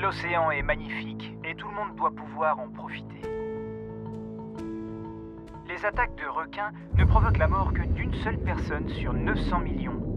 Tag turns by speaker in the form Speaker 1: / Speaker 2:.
Speaker 1: L'océan est magnifique et tout le monde doit pouvoir en profiter. Les attaques de requins ne provoquent la mort que d'une seule personne sur 900 millions.